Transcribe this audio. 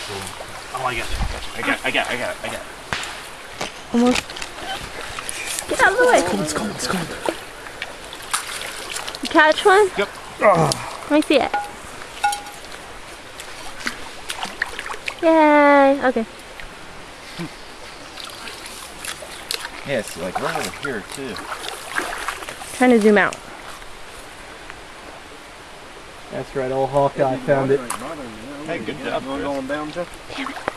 Oh, I got it. Almost. Get out of the way. It's cold. You catch one? Yep. Let me see it. Yay. Okay. Yeah, it's like right over here too. Trying to zoom out. That's right, old Hawkeye found it. Hey, good job, Chris. Damn it.